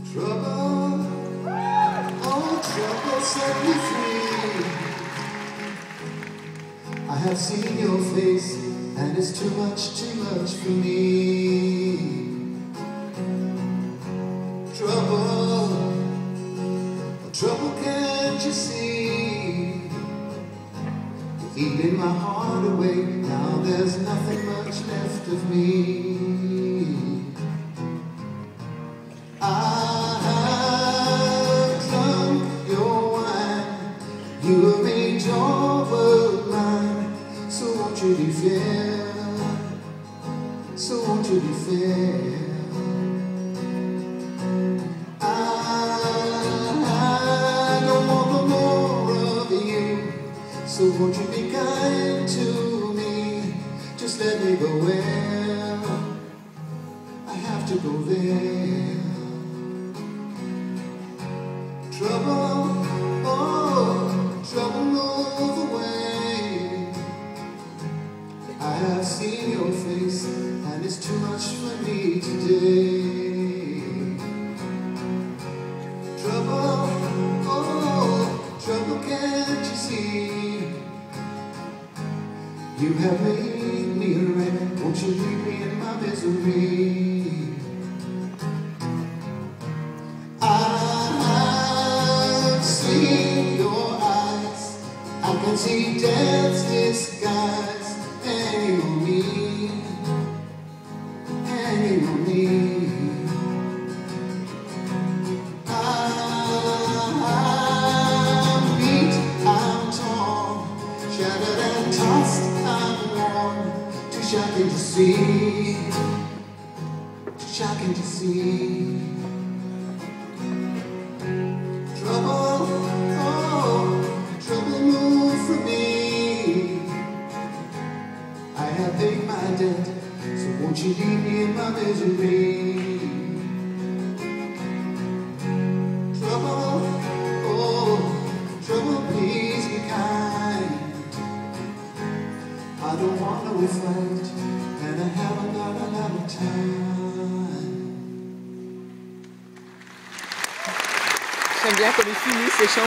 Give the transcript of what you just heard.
Trouble, oh trouble, set me free. I have seen your face, and it's too much for me. Trouble, oh trouble, can't you see? You're eating my heart away, now there's nothing much left of me. You have made your world mine, so won't you be fair? So won't you be fair? I don't want no more of you, so won't you be kind to me? Just let me go where I have to go there. Trouble, trouble, move away. I have seen your face, and it's too much for me today. Trouble, oh, trouble, can't you see? You have made me a wreck, won't you leave me in my misery? I can see death's disguise hanging on me, hanging on me. I'm beat, I'm torn, shattered and tossed, I'm worn, too shocking to see, too shocking to see. Trouble, oh, trouble, move from me. I have paid my debt, so won't you leave me in my misery? Trouble, oh, trouble, please be kind. I don't want no fight, and I haven't got a lot of time. J'aime bien comme il finit ses chansons.